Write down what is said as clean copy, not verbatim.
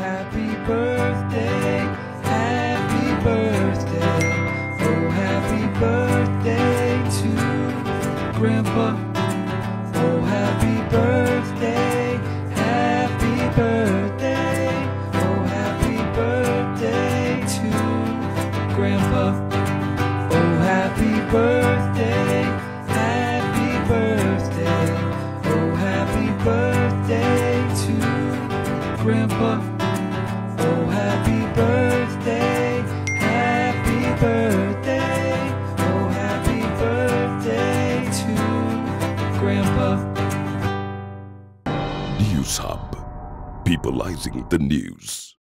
happy birthday, happy birthday. Oh, happy birthday to Grandpa. Oh, happy birthday, happy birthday. Oh, happy birthday to Grandpa. Oh, happy birthday, happy birthday. Oh, happy birthday to Grandpa. Oh, happy birthday, happy birthday. Oh, happy birthday to Grandpa. News Hub, peopleizing the news.